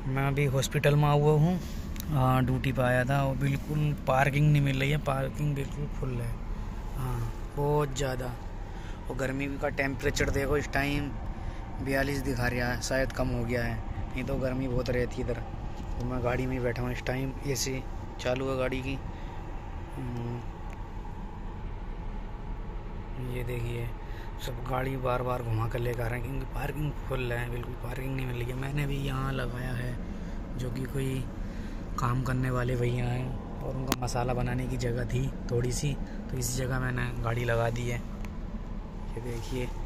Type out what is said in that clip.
मैं अभी हॉस्पिटल में हुआ हूँ। हाँ, ड्यूटी पे आया था और बिल्कुल पार्किंग नहीं मिल रही है। पार्किंग बिल्कुल फुल है। हाँ, बहुत ज़्यादा। और गर्मी का टेम्परेचर देखो, इस टाइम 42 दिखा रहा है, शायद कम हो गया है। नहीं तो गर्मी बहुत रहती इधर। तो मैं गाड़ी में ही बैठा हूँ इस टाइम, एसी चालू है गाड़ी की। ये देखिए, सब गाड़ी बार बार घुमा कर लेकर आ रहे हैं क्योंकि पार्किंग फुल है। बिल्कुल पार्किंग नहीं मिल रही है। मैंने भी यहाँ लगाया है, जो कि कोई काम करने वाले भैया हैं और उनका मसाला बनाने की जगह थी थोड़ी सी, तो इसी जगह मैंने गाड़ी लगा दी है। ये देखिए।